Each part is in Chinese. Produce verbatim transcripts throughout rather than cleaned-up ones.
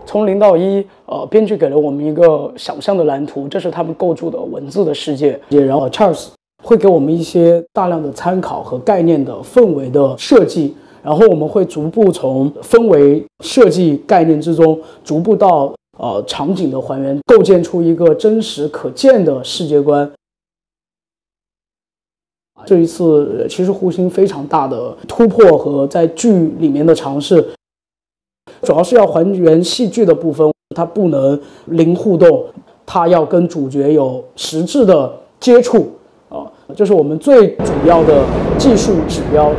从零到一，呃，编剧给了我们一个想象的蓝图，这是他们构筑的文字的世界。然后 Charles 会给我们一些大量的参考和概念的氛围的设计，然后我们会逐步从氛围设计概念之中，逐步到呃场景的还原，构建出一个真实可见的世界观。这一次其实护心非常大的突破和在剧里面的尝试，主要是要还原戏剧的部分，它不能零互动，它要跟主角有实质的接触啊，这是我们最主要的技术指标。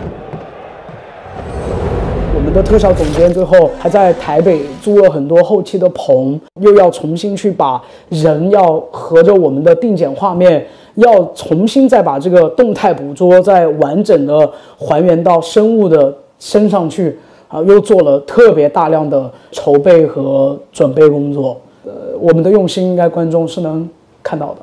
我们的特效总监最后还在台北租了很多后期的棚，又要重新去把人要合着我们的定剪画面，要重新再把这个动态捕捉再完整的还原到生物的身上去啊，又做了特别大量的筹备和准备工作。呃，我们的用心应该观众是能看到的。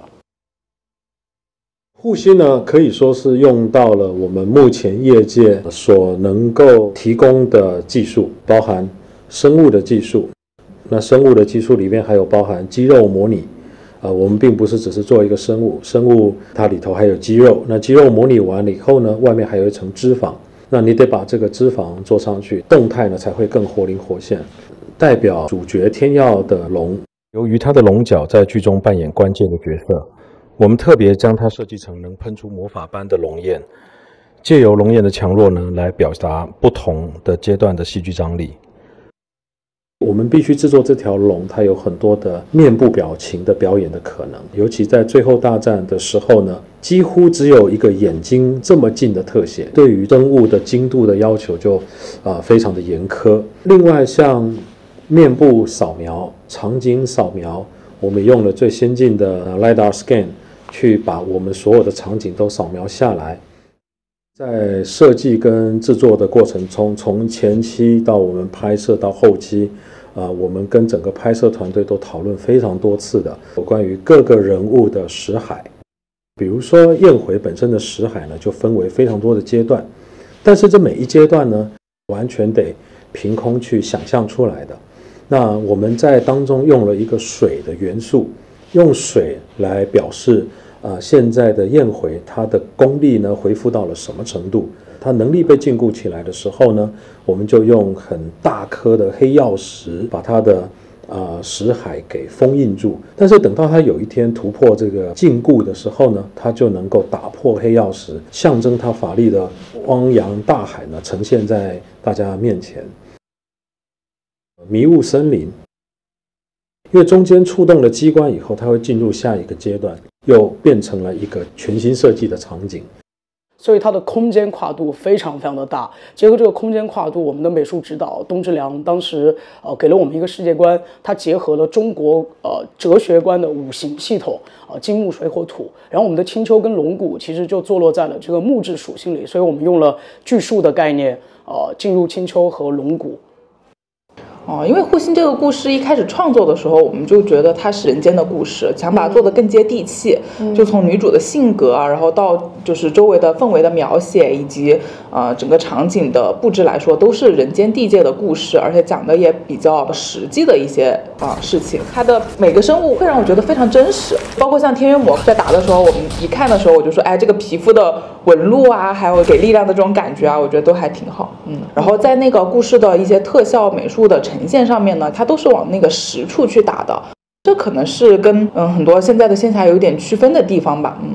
护心呢，可以说是用到了我们目前业界所能够提供的技术，包含生物的技术。那生物的技术里面还有包含肌肉模拟。呃，我们并不是只是做一个生物，生物它里头还有肌肉。那肌肉模拟完了以后呢，外面还有一层脂肪。那你得把这个脂肪做上去，动态呢才会更活灵活现。代表主角天耀的龙，由于它的龙角在剧中扮演关键的角色。我们特别将它设计成能喷出魔法般的龙焰，借由龙焰的强弱呢，来表达不同的阶段的戏剧张力。我们必须制作这条龙，它有很多的面部表情的表演的可能，尤其在最后大战的时候呢，几乎只有一个眼睛这么近的特写，对于生物的精度的要求就啊、呃、非常的严苛。另外像面部扫描、场景扫描，我们用了最先进的 LiDAR scan。去把我们所有的场景都扫描下来，在设计跟制作的过程中，从前期到我们拍摄到后期，呃，我们跟整个拍摄团队都讨论非常多次的有关于各个人物的识海。比如说燕回本身的识海呢，就分为非常多的阶段，但是这每一阶段呢，完全得凭空去想象出来的。那我们在当中用了一个水的元素。用水来表示，呃，现在的燕回它的功力呢恢复到了什么程度？它能力被禁锢起来的时候呢，我们就用很大颗的黑曜石把它的呃识海给封印住。但是等到它有一天突破这个禁锢的时候呢，它就能够打破黑曜石，象征它法力的汪洋大海呢呈现在大家面前。迷雾森林。因为中间触动了机关以后，它会进入下一个阶段，又变成了一个全新设计的场景， 所以它的空间跨度非常非常的大。结合这个空间跨度，我们的美术指导东之良当时呃给了我们一个世界观，它结合了中国呃哲学观的五行系统啊、呃，金木水火土。然后我们的青丘跟龙骨其实就坐落在了这个木质属性里，所以我们用了巨树的概念，呃，进入青丘和龙骨。 哦，因为护心这个故事一开始创作的时候，我们就觉得它是人间的故事，想把它做得更接地气，嗯、就从女主的性格啊，然后到就是周围的氛围的描写，以及呃整个场景的布置来说，都是人间地界的故事，而且讲的也比较实际的一些啊、呃、事情。它的每个生物会让我觉得非常真实，包括像天元魔在打的时候，我们一看的时候，我就说，哎，这个皮肤的纹路啊，还有给力量的这种感觉啊，我觉得都还挺好。嗯，然后在那个故事的一些特效美术的呈现上面呢，它都是往那个实处去打的，这可能是跟嗯很多现在的线下有点区分的地方吧。嗯，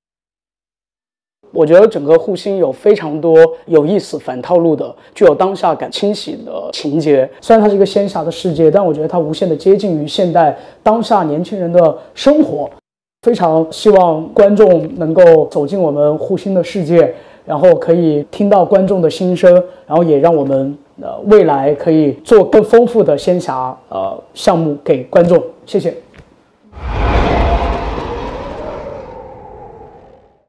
我觉得整个护心有非常多有意思、反套路的、具有当下感、清晰的情节。虽然它是一个仙侠的世界，但我觉得它无限的接近于现代当下年轻人的生活。非常希望观众能够走进我们护心的世界，然后可以听到观众的心声，然后也让我们呃未来可以做更丰富的仙侠呃项目给观众。谢谢。